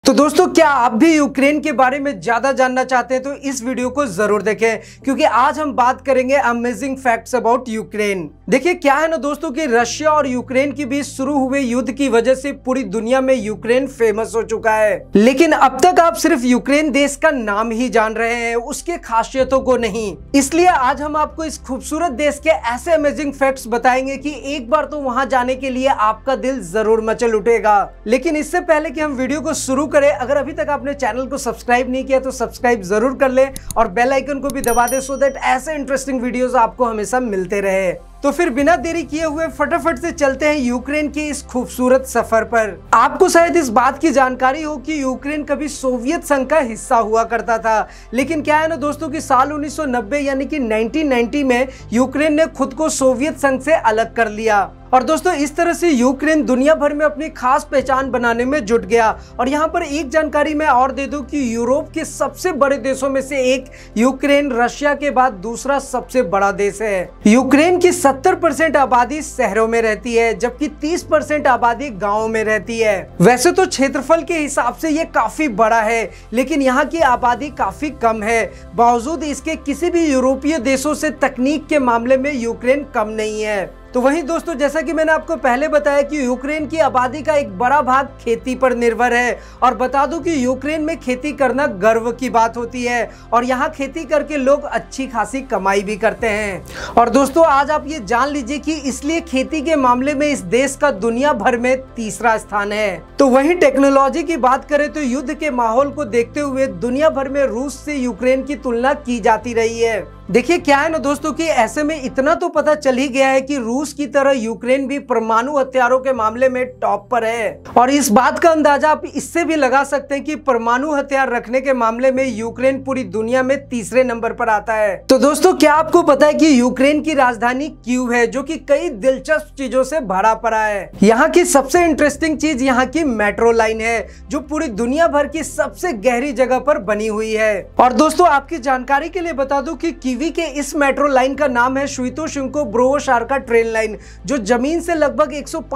तो दोस्तों, क्या आप भी यूक्रेन के बारे में ज्यादा जानना चाहते हैं तो इस वीडियो को जरूर देखें, क्योंकि आज हम बात करेंगे अमेजिंग फैक्ट्स अबाउट यूक्रेन। देखिए, क्या है ना दोस्तों कि रशिया और यूक्रेन के बीच शुरू हुए युद्ध की वजह से पूरी दुनिया में यूक्रेन फेमस हो चुका है, लेकिन अब तक आप सिर्फ यूक्रेन देश का नाम ही जान रहे हैं, उसके खासियतों को नहीं। इसलिए आज हम आपको इस खूबसूरत देश के ऐसे अमेजिंग फैक्ट्स बताएंगे कि एक बार तो वहां जाने के लिए आपका दिल जरूर मचल उठेगा। लेकिन इससे पहले कि हम वीडियो को शुरू करें, अगर अभी तक आपने चैनल को सब्सक्राइब नहीं किया तो सब्सक्राइब जरूर कर ले और बेल आइकन को भी दबा दे, सो दैट ऐसे इंटरेस्टिंग वीडियोस आपको हमेशा मिलते रहे। तो फिर बिना देरी किए हुए फटाफट से चलते हैं यूक्रेन के इस खूबसूरत सफर पर। आपको शायद इस बात की जानकारी हो कि यूक्रेन कभी सोवियत संघ का हिस्सा हुआ करता था, लेकिन क्या है ना दोस्तों कि साल 1990 यानी कि 1990 में यूक्रेन ने खुद को सोवियत संघ से अलग कर लिया। और दोस्तों, इस तरह से यूक्रेन दुनिया भर में अपनी खास पहचान बनाने में जुट गया। और यहाँ पर एक जानकारी मैं और दे दूं कि यूरोप के सबसे बड़े देशों में से एक यूक्रेन रशिया के बाद दूसरा सबसे बड़ा देश है। यूक्रेन की 70% आबादी शहरों में रहती है, जबकि 30% आबादी गाँव में रहती है। वैसे तो क्षेत्रफल के हिसाब से ये काफी बड़ा है, लेकिन यहाँ की आबादी काफी कम है। बावजूद इसके किसी भी यूरोपीय देशों से तकनीक के मामले में यूक्रेन कम नहीं है। तो वहीं दोस्तों, जैसा कि मैंने आपको पहले बताया कि यूक्रेन की आबादी का एक बड़ा भाग खेती पर निर्भर है। और बता दूं कि यूक्रेन में खेती करना गर्व की बात होती है और यहाँ खेती करके लोग अच्छी खासी कमाई भी करते हैं। और दोस्तों, आज आप ये जान लीजिए कि इसलिए खेती के मामले में इस देश का दुनिया भर में तीसरा स्थान है। तो वहीं टेक्नोलॉजी की बात करें तो युद्ध के माहौल को देखते हुए दुनिया भर में रूस से यूक्रेन की तुलना की जाती रही है। देखिए, क्या है ना दोस्तों कि ऐसे में इतना तो पता चल ही गया है कि रूस की तरह यूक्रेन भी परमाणु हथियारों के मामले में टॉप पर है। और इस बात का अंदाजा आप इससे भी लगा सकते हैं कि परमाणु हथियार रखने के मामले में यूक्रेन पूरी दुनिया में तीसरे नंबर पर आता है। तो दोस्तों, क्या आपको पता है कि यूक्रेन की राजधानी कीव है, जो कि कई दिलचस्प चीजों से भरा पड़ा है। यहाँ की सबसे इंटरेस्टिंग चीज यहाँ की मेट्रो लाइन है, जो पूरी दुनिया भर की सबसे गहरी जगह पर बनी हुई है। और दोस्तों, आपकी जानकारी के लिए बता दूं कि कीवी के इस मेट्रो लाइन का नाम है स्वितोशिंको-ब्रोवोशार्का ट्रेन लाइन, जो जमीन से लगभग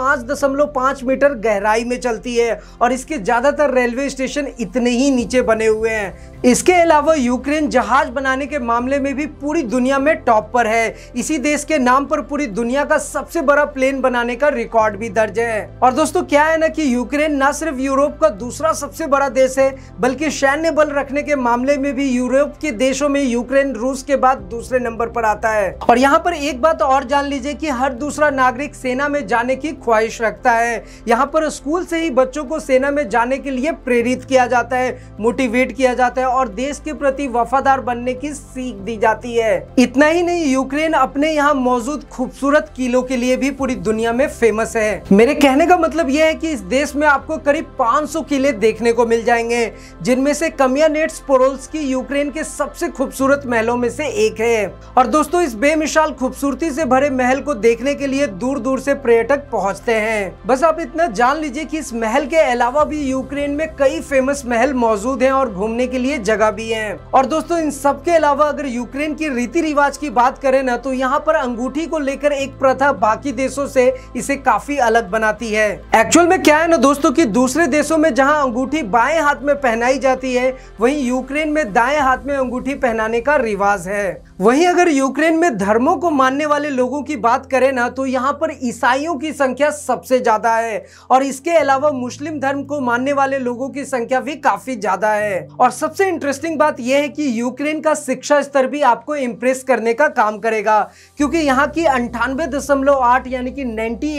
105.5 मीटर गहराई में चलती है। और इसके ज्यादातर रेलवे स्टेशन इतने ही नीचे बने हुए हैं। इसके अलावा यूक्रेन जहाज बनाने के मामले में भी पूरी दुनिया में टॉप पर है। इसी देश के नाम पर पूरी दुनिया का सबसे बड़ा प्लेन बनाने का रिकॉर्ड भी दर्ज है। और दोस्तों, क्या है ना कि यूक्रेन न सिर्फ यूरोप का दूसरा सबसे बड़ा देश है, बल्कि सैन्य बल रखने के मामले में भी यूरोप के देशों में यूक्रेन रूस के बाद दूसरे नंबर पर आता है। और यहाँ पर एक बात और जान लीजिए कि हर दूसरा नागरिक सेना में जाने की ख्वाहिश रखता है। यहाँ पर स्कूल से ही बच्चों को सेना में जाने के लिए प्रेरित किया जाता है, मोटिवेट किया जाता है और देश के प्रति वफादार बनने की सीख दी जाती है। इतना ही नहीं, यूक्रेन अपने यहाँ मौजूद खूबसूरत किलों के लिए भी पूरी दुनिया में फेमस है। मेरे कहने का मतलब यह है कि इस देश में आपको करीब 500 किले देखने को मिल जाएंगे, जिनमें से कामियानेट्स-पोरोल्स्की यूक्रेन के सबसे खूबसूरत महलों में से एक है। और दोस्तों, इस बेमिसाल खूबसूरती से भरे महल को देखने के लिए दूर दूर से पर्यटक पहुंचते हैं। बस आप इतना जान लीजिए कि इस महल के अलावा भी यूक्रेन में कई फेमस महल मौजूद हैं और घूमने के लिए जगह भी है। और दोस्तों, इन सब के अलावा अगर यूक्रेन की रीति रिवाज की बात करें ना, तो यहाँ पर अंगूठी को लेकर एक प्रथा बाकी देशों से इसे काफी अलग बनाती है। एक्चुअल में क्या है ना दोस्तों कि दूसरे देशों में जहाँ अंगूठी बाएं हाथ में पहनाई जाती है, वहीं यूक्रेन में दाएं हाथ में अंगूठी पहनाने का रिवाज है। वहीं अगर यूक्रेन में धर्मों को मानने वाले लोगों की बात करें ना, तो यहाँ पर ईसाइयों की संख्या सबसे ज्यादा है। और इसके अलावा मुस्लिम धर्म को मानने वाले लोगों की संख्या भी काफी ज्यादा है। और सबसे इंटरेस्टिंग बात यह है कि यूक्रेन का शिक्षा स्तर भी आपको इम्प्रेस करने का काम करेगा, क्योंकि यहाँ की 98.8 यानी कि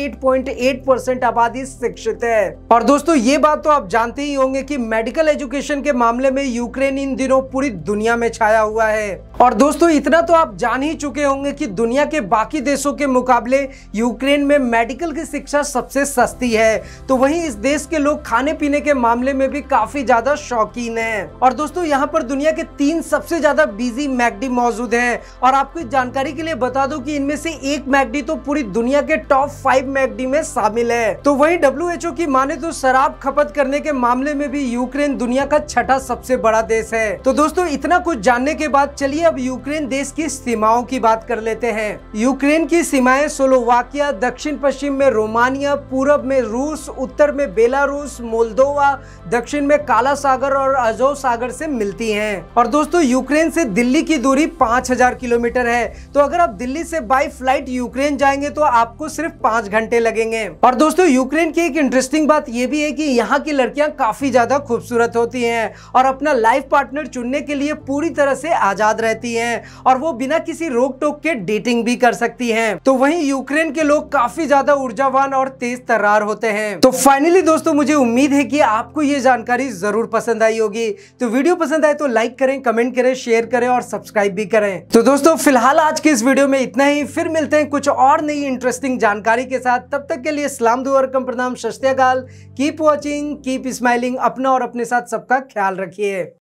98.8% आबादी शिक्षित है। और दोस्तों, ये बात तो आप जानते ही होंगे कि मेडिकल एजुकेशन के मामले में यूक्रेन इन दिनों पूरी दुनिया में छाया हुआ है। और दोस्तों, इतना तो आप जान ही चुके होंगे कि दुनिया के बाकी देशों के मुकाबले यूक्रेन में मेडिकल की शिक्षा सबसे सस्ती है। तो वहीं इस देश के लोग खाने पीने के मामले में भी काफी ज्यादा शौकीन हैं। और दोस्तों, यहाँ पर दुनिया के 3 सबसे ज्यादा बिजी मैकडी मौजूद हैं। और आपको जानकारी के लिए बता दूं कि इनमें से एक मैकडी तो पूरी दुनिया के टॉप 5 मैकडी में शामिल है। तो वहीं WHO की माने तो शराब खपत करने के मामले में भी यूक्रेन दुनिया का 6ठा सबसे बड़ा देश है। तो दोस्तों, इतना कुछ जानने के बाद चलिए अब यूक्रेन देश की सीमाओं की बात कर लेते हैं। यूक्रेन की सीमाएं स्लोवाकिया, दक्षिण पश्चिम में रोमानिया, पूरब में रूस, उत्तर में बेलारूस, मोल्दोवा, दक्षिण में काला सागर और अजोव सागर से मिलती हैं। और दोस्तों यूक्रेन से दिल्ली की दूरी 5000 किलोमीटर है। तो अगर आप दिल्ली से बाय फ्लाइट यूक्रेन जाएंगे तो आपको सिर्फ 5 घंटे लगेंगे। और दोस्तों यूक्रेन की एक इंटरेस्टिंग बात यह भी है कि यहाँ की लड़कियां काफी ज्यादा खूबसूरत होती हैं और अपना लाइफ पार्टनर चुनने के लिए पूरी तरह से आजाद रहती हैं और वो बिना किसी रोक टोक के डेटिंग भी कर सकती हैं। तो वहीं यूक्रेन के लोग काफी ज्यादा ऊर्जावान और तेज तर्रार होते हैं। तो फाइनली दोस्तों मुझे उम्मीद है कि आपको ये जानकारी जरूर पसंद आई होगी। तो वीडियो पसंद आए तो लाइक करें, कमेंट करें, शेयर करें और सब्सक्राइब भी करें। तो दोस्तों फिलहाल आज के इस वीडियो में इतना ही। फिर मिलते हैं कुछ और नई इंटरेस्टिंग जानकारी के साथ। तब तक के लिए सलाम दुआ रकम प्रणाम, सत श्री अकाल। Keep watching, keep smiling. अपना और अपने साथ सबका ख्याल रखिए।